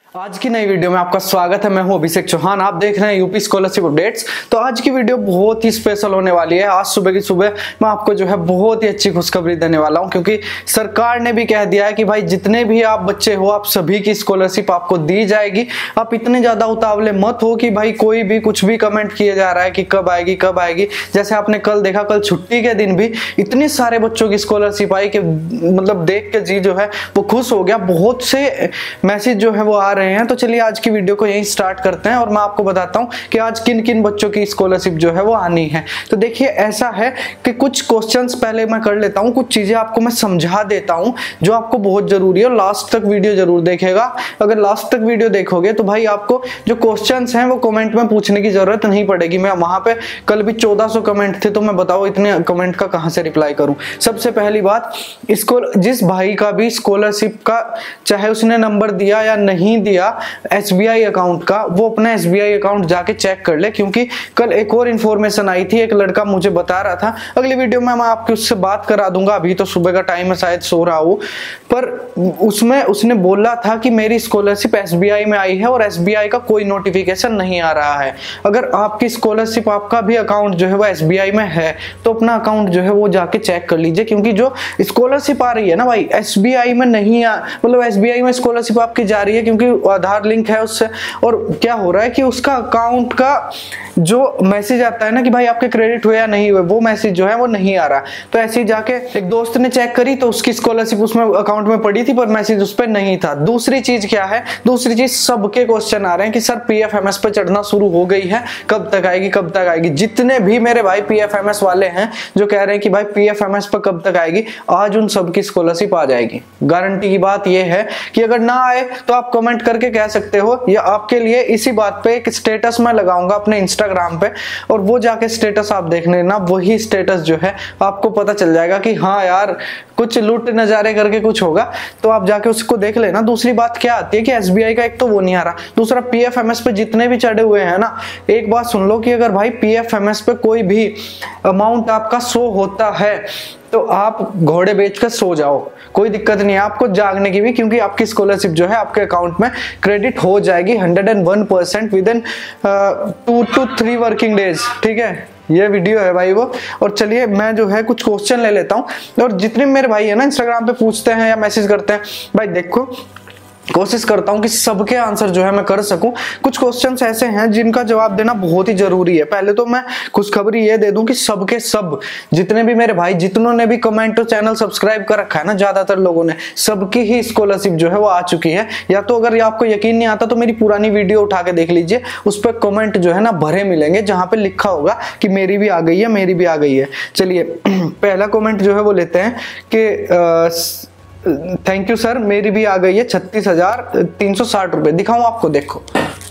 आज की नई वीडियो में आपका स्वागत है। मैं हूं अभिषेक चौहान। आप देख रहे हैं यूपी स्कॉलरशिप अपडेट्स। तो आज की वीडियो बहुत ही स्पेशल होने वाली है। आज सुबह की सुबह मैं आपको जो है बहुत ही अच्छी खुशखबरी देने वाला हूं, क्योंकि सरकार ने भी कह दिया है कि भाई जितने भी आप बच्चे हो आप सभी की स्कॉलरशिप आपको दी जाएगी। आप इतने ज्यादा उतावले मत हो कि भाई कोई भी कुछ भी कमेंट किया जा रहा है कि कब आएगी कब आएगी। जैसे आपने कल देखा, कल छुट्टी के दिन भी इतने सारे बच्चों की स्कॉलरशिप आई कि मतलब देख के जी जो है वो खुश हो गया। बहुत से मैसेज जो है वो आ रहे हैं। तो चलिए आज की वीडियो को यहीं स्टार्ट करते हैं और मैं आपको बताता हूं कि आज किन किन बच्चों की स्कॉलरशिप जो है वो आनी है। तो देखिए ऐसा है कि कुछ क्वेश्चंस पहले मैं कर लेता हूं, कुछ चीजें आपको मैं समझा देता हूं जो आपको बहुत जरूरी है। लास्ट तक वीडियो जरूर देखिएगा। अगर लास्ट तक वीडियो देखोगे तो भाई आपको जो क्वेश्चंस हैं वो कमेंट में पूछने की जरूरत नहीं पड़ेगी। मैं वहां पे कल भी 1400 कमेंट थे, तो मैं बताओ इतने कमेंट का कहां से रिप्लाई करूं। सबसे पहली बात, इसको जिस भाई का भी स्कॉलरशिप का चाहे उसने नंबर दिया या नहीं दिया एसबीआई अकाउंट का, वो अपना एसबीआई अकाउंट जाके चेक कर ले। क्योंकि कल एक और इन्फॉर्मेशन आई थी, एक लड़का मुझे बता रहा था, अगली वीडियो में मैं आपकी उससे बात करा दूंगा। अभी तो सुबह का टाइम है, शायद सो रहा हूं, पर उसमें उसने बोला था कि मेरी स्कॉलरशिप एसबीआई में आई है और एसबीआई का कोई नोटिफिकेशन नहीं आ रहा है। अगर आपकी स्कॉलरशिप, आपका भी अकाउंट जो है वो एसबीआई में है, तो अपना अकाउंट जो है वो जाके चेक कर लीजिए। क्योंकि जो स्कॉलरशिप आ रही है ना भाई, एसबीआई में नहीं मतलब एसबीआई में स्कॉलरशिप आपकी जा रही है क्योंकि आधार लिंक है उससे। और क्या हो रहा है कि उसका अकाउंट का जो मैसेज आता है ना कि भाई आपके क्रेडिट हुए या नहीं हुए, वो मैसेज जो है वो नहीं आ रहा। तो ऐसे ही जाके एक दोस्त ने चेक करी तो उसकी स्कॉलरशिप उसमें अकाउंट में पड़ी थी, पर मैसेज उस पर नहीं था। दूसरी चीज क्या है, दूसरी चीज सबके क्वेश्चन आ रहे हैं कि सर पीएफएमएस पे चढ़ना शुरू हो गई है, कब तक आएगी कब तक आएगी। जितने भी मेरे भाई पीएफएमएस वाले हैं जो कह रहे हैं कि भाई पीएफएमएस पे कब तक आएगी, आज उन सबकी स्कॉलरशिप आ जाएगी। गारंटी की बात यह है कि अगर ना आए तो आप कमेंट करके कह सकते हो, या आपके लिए इसी बात पे एक स्टेटस मैं लगाऊंगा अपने इंस्टाग्राम पे, और वो जाके स्टेटस आप देख लेना। वही स्टेटस जो है आपको पता चल जाएगा कि हाँ यार कुछ लूट नजारे करके कुछ होगा, तो आप जाके उसको देख लेना। दूसरी बात क्या आती है कि एसबीआई का एक तो वो नहीं आ रहा, दूसरा पीएफएमएस पे जितने भी चढ़े हुए हैं ना, एक बात सुन लो कि अगर भाई पीएफएमएस पे कोई भी अमाउंट आपका शो होता है तो आप घोड़े बेचकर सो जाओ, कोई दिक्कत नहीं है आपको जागने की भी, क्योंकि आपकी स्कॉलरशिप जो है आपके अकाउंट में क्रेडिट हो जाएगी 101% within 2 to 3 working days. ठीक है, ये वीडियो है भाई वो। और चलिए मैं जो है कुछ क्वेश्चन ले लेता हूं, और जितने मेरे भाई है ना इंस्टाग्राम पे पूछते हैं या मैसेज करते हैं, भाई देखो कोशिश करता हूं कि सबके आंसर जो है मैं कर सकूं। कुछ क्वेश्चंस ऐसे हैं जिनका जवाब देना बहुत ही जरूरी है। पहले तो मैं खुशखबरी ये दे दूं कि सबके सब जितने भी मेरे भाई, जितनों ने भी कमेंट और चैनल सब्सक्राइब कर रखा है ना, ज्यादातर लोगों ने, सबकी ही स्कॉलरशिप जो है वो आ चुकी है। या तो अगर आपको यकीन नहीं आता तो मेरी पुरानी वीडियो उठा के देख लीजिए, उस पर कमेंट जो है ना भरे मिलेंगे जहां पे लिखा होगा कि मेरी भी आ गई है, मेरी भी आ गई है। चलिए पहला कमेंट जो है वो लेते हैं कि थैंक यू सर, मेरी भी आ गई है 36,360 रुपए। दिखाऊं आपको, देखो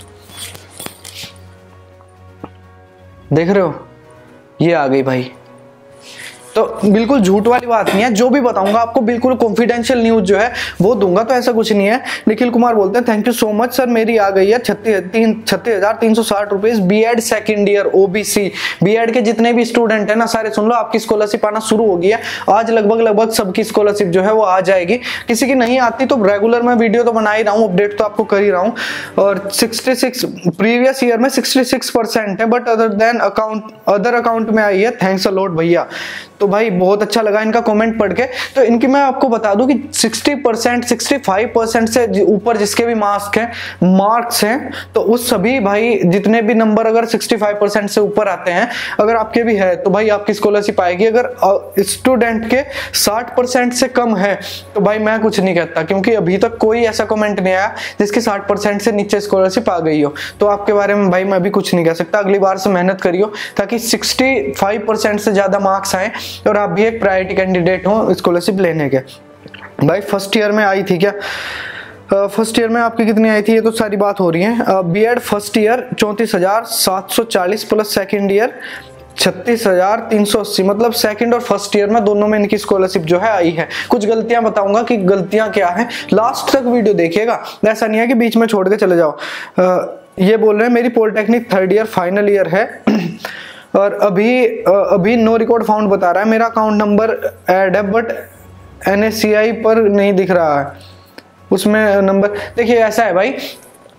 देख रहे हो, ये आ गई भाई। तो बिल्कुल झूठ वाली बात नहीं है, जो भी बताऊंगा आपको बिल्कुल कॉन्फिडेंशियल न्यूज जो है वो दूंगा, तो ऐसा कुछ नहीं है। निखिल कुमार बोलते हैं thank you so much sir, मेरी आ गई है 36,360 rupees. BEd second year OBC, BEd के जितने भी स्टूडेंट है ना सारे सुन लो, आपकी स्कॉलरशिप आना शुरू हो गई है। आज लगभग सबकी स्कॉलरशिप जो है वो आ जाएगी। किसी की नहीं आती तो रेगुलर मैं वीडियो तो बना ही रहा हूँ, अपडेट तो आपको कर ही रहा हूँ। और 66 प्रीवियस ईयर में 66% है, बट अदर अकाउंट में आई है। थैंक्स अ लॉट भैया। तो भाई बहुत अच्छा लगा इनका कमेंट पढ़ के। तो इनकी मैं आपको बता दूं कि 60% 65% से ऊपर जिसके भी मार्क्स हैं, तो उस सभी भाई जितने भी नंबर अगर 65% से ऊपर आते हैं, अगर आपके भी है तो भाई आपकी स्कॉलरशिप आएगी। अगर स्टूडेंट के 60% से कम है तो भाई मैं कुछ नहीं कहता, क्योंकि अभी तक कोई ऐसा कमेंट नहीं आया जिसकी 60% से नीचे स्कॉलरशिप आ गई हो। तो आपके बारे में भाई मैं भी कुछ नहीं कह सकता। अगली बार से मेहनत करियो ताकि 65% से ज्यादा मार्क्स आए और आप भी एक प्रायोरिटी कैंडिडेट हो स्कॉलरशिप लेने के। भाई फर्स्ट ईयर में आई थी क्या? फर्स्ट ईयर में आपकी कितनी आई थी, ये तो सारी बात हो रही है। BEd first year 34,740 plus second year 36,380, मतलब सेकंड और फर्स्ट ईयर में दोनों में इनकी स्कॉलरशिप जो है आई है। कुछ गलतियां बताऊंगा कि गलतियां क्या है, लास्ट तक वीडियो देखिएगा, ऐसा नहीं है कि बीच में छोड़ के चले जाओ। ये बोल रहे हैं मेरी polytechnic third year final year है और अभी नो रिकॉर्ड फाउंड बता रहा है। मेरा अकाउंट नंबर ऐड है बट NSCI पर नहीं दिख रहा है, उसमें नंबर। देखिए ऐसा है भाई,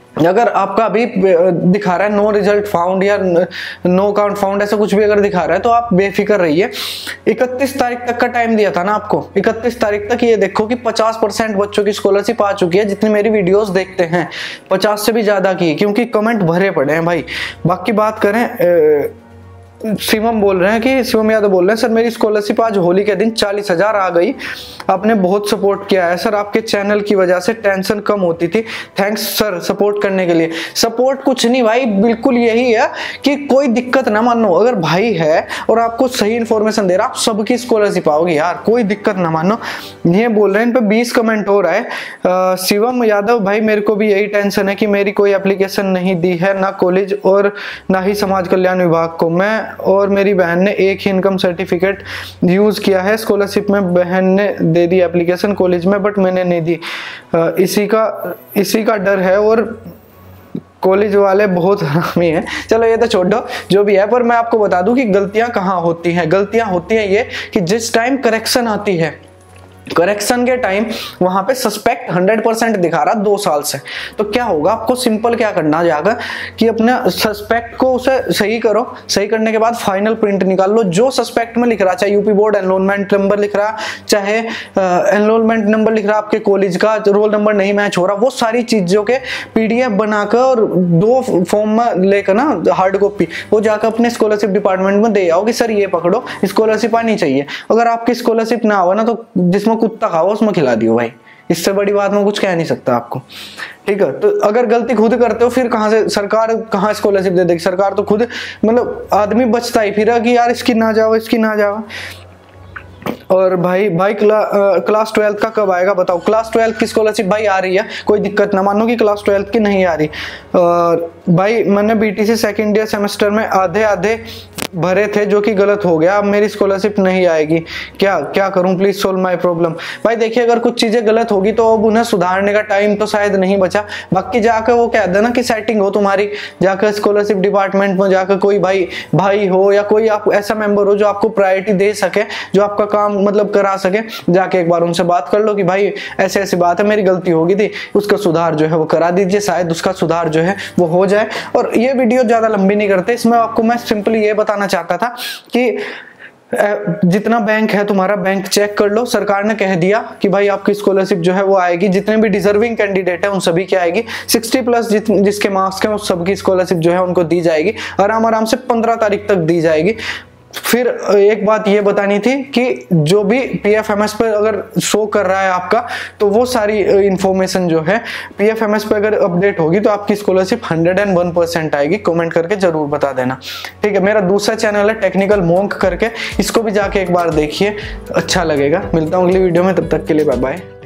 अगर आपका अभी दिखा रहा है नो रिजल्ट फाउंड या नो काउंट फाउंड, ऐसा कुछ भी अगर दिखा रहा है तो आप बेफिक्र रहिए। 31 तारीख तक का टाइम दिया था ना आपको, 31 तारीख तक ये देखो कि 50% बच्चों की स्कॉलरशिप आ चुकी है, जितनी मेरी वीडियोस देखते हैं 50 से भी ज्यादा की, क्योंकि कमेंट भरे पड़े हैं भाई। बाकी बात करें, शिवम बोल रहे हैं कि शिवम यादव बोल रहे हैं, सर मेरी स्कॉलरशिप आज होली के दिन 40,000 आ गई, आपने बहुत सपोर्ट किया है सर, आपके चैनल की वजह से टेंशन कम होती थी, थैंक्स सर सपोर्ट करने के लिए। सपोर्ट कुछ नहीं भाई, बिल्कुल यही है कि कोई दिक्कत ना मानो, अगर भाई है और आपको सही इन्फॉर्मेशन दे रहा, आप सबकी स्कॉलरशिप आओगी यार, कोई दिक्कत ना मानो। ये बोल रहे हैं, इन पे 20 कमेंट हो रहा है। शिवम यादव भाई मेरे को भी यही टेंशन है कि मेरी कोई एप्लीकेशन नहीं दी है, ना कॉलेज और ना ही समाज कल्याण विभाग को। मैं और मेरी बहन ने एक ही इनकम सर्टिफिकेट यूज किया है, स्कॉलरशिप में बहन ने दे दी एप्लीकेशन कॉलेज में, बट मैंने नहीं दी। इसी का डर है, और कॉलेज वाले बहुत हरामी हैं। चलो ये तो छोड़ दो, जो भी है, पर मैं आपको बता दूं कि गलतियां कहाँ होती हैं। गलतियां होती हैं ये कि जिस टाइम करेक्शन आती है, करेक्शन के टाइम वहां पे सस्पेक्ट 100% दिखा रहा 2 साल से, तो क्या होगा, आपको सिंपल क्या करना जाएगा कि अपने सस्पेक्ट को उसे सही करो, सही करने के बाद फाइनल प्रिंट निकाल लो, जो सस्पेक्ट में लिख रहा, चाहे यूपी बोर्ड एनरोलमेंट नंबर लिख रहा, चाहे एनरोलमेंट नंबर लिख रहा, आपके कॉलेज का रोल नंबर नहीं मैच हो रहा, वो सारी चीजों के PDF बनाकर और 2 फॉर्म में लेकर ना हार्ड कॉपी, वो जाकर अपने स्कॉलरशिप डिपार्टमेंट में दे आओ कि सर ये पकड़ो, स्कॉलरशिप आनी चाहिए। अगर आपकी स्कॉलरशिप ना हो ना, तो जिसमें कुत्ता खाओ उसमें खिला दियो भाई, इससे बड़ी बात मैं कुछ कह नहीं सकता आपको, ठीक है। तो अगर गलती खुद करते हो, फिर कहां से सरकार कहां स्कॉलरशिप दे देगी, सरकार तो खुद, मतलब आदमी बचता ही फिर कि यार इसकी ना जाओ, इसकी ना जाओ। और भाई क्लास 12 का कब आएगा बताओ। क्लास 12 की स्कॉलरशिप भाई आ रही है, कोई दिक्कत ना मानो कि क्लास 12 की नहीं आ रही। और भाई मैंने BTC सेकेंड ईयर सेमेस्टर में आधे भरे थे, जो कि गलत हो गया, अब मेरी स्कॉलरशिप नहीं आएगी, क्या करूं, प्लीज सोल्व माय प्रॉब्लम। भाई देखिए, अगर कुछ चीजें गलत होगी तो अब उन्हें सुधारने का टाइम तो शायद नहीं बचा, बाकी जाकर वो कह देना कि सेटिंग हो तुम्हारी, जाकर स्कॉलरशिप डिपार्टमेंट में जाकर कोई भाई हो या कोई आप ऐसा मेंबर हो जो आपको प्रायोरिटी दे सके, जो आपका काम मतलब करा सके, जाके एक बार उनसे बात कर लो कि भाई ऐसे ऐसी बात है, मेरी गलती होगी थी, उसका सुधार जो है वो करा दीजिए, शायद उसका सुधार जो है वो हो जाए। और ये वीडियो ज्यादा लंबी नहीं करते, इसमें आपको मैं सिंपली ये बताना चाहता था कि जितना बैंक है तुम्हारा, बैंक चेक कर लो, सरकार ने कह दिया कि भाई आपकी स्कॉलरशिप जो है वो आएगी, जितने भी डिजर्विंग कैंडिडेट है उन सभी की आएगी, 60+ जिसके मार्क्स हैं उस सबकी स्कॉलरशिप जो है उनको दी जाएगी, आराम से 15 तारीख तक दी जाएगी। फिर एक बात ये बतानी थी कि जो भी PFMS पर अगर शो कर रहा है आपका, तो वो सारी इंफॉर्मेशन जो है PFMS पे अगर अपडेट होगी तो आपकी स्कॉलरशिप 101% आएगी। कमेंट करके जरूर बता देना, ठीक है। मेरा दूसरा चैनल है टेक्निकल मोंक करके, इसको भी जाके एक बार देखिए, अच्छा लगेगा। मिलता हूँ अगली वीडियो में, तब तक के लिए बाय बाय।